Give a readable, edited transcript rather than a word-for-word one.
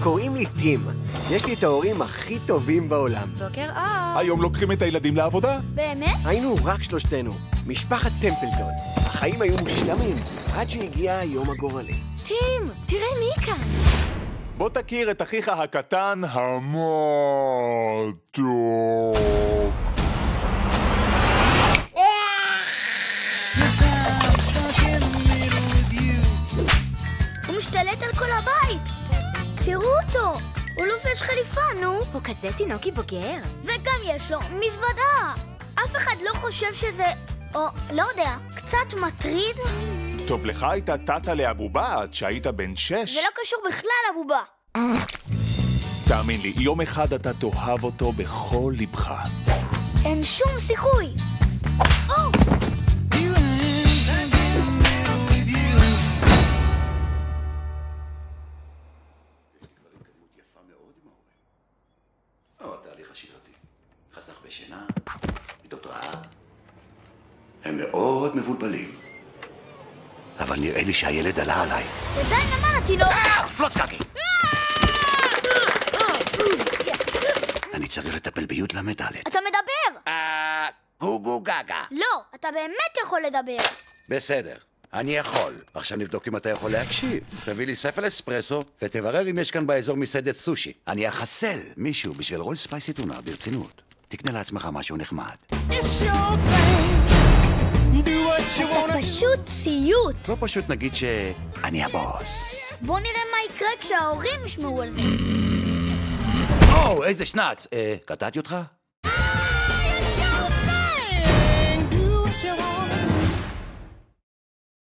קוראים לי טים. יש לי את ההורים הכי טובים בעולם. בוקר אור. היום לוקחים את הילדים לעבודה? באמת? היינו רק שלושתנו, משפחת טמפלטון. החיים היו מושלמים, עד שהגיע היום הגורלי. טים, תראה מי כאן. בוא תכיר את אחיך הקטן המתוק. הוא משתלט על כל הבית. תראו אותו, הוא לובש חליפה, נו. הוא כזה תינוקי בוגר. וגם יש לו מזוודה. אף אחד לא חושב שזה, או לא יודע, קצת מטריד? טוב, לך הייתה טאטה לאבובה עד שהיית בן 6. זה לא קשור בכלל לבובה. תאמין לי, יום אחד אתה תאהב אותו בכל לבך. אין שום סיכוי. התהליך השיטתי. חסך בשינה, מתות רעב. הם מאוד מבולבלים. אבל נראה לי שהילד עלה עליי. עדיין למעלה, תינוק. פלוץ קקי! אני צריך לטפל בי' ל' ד'. אתה מדבר. גוגו גגה. לא, אתה באמת יכול לדבר. בסדר, אני יכול. עכשיו נבדוק אם אתה יכול להקשיב. תביא לי ספל אספרסו, ותברר אם יש כאן באזור מסעדת סושי. אני אחסל מישהו בשביל רול ספייסי טונה, ברצינות. תקנה לעצמך משהו נחמד. אתה פשוט סיוט. לא פשוט נגיד שאני הבוס. בוא נראה מה יקרה כשההורים ישמעו על זה. איזה שנץ. קטעתי אותך?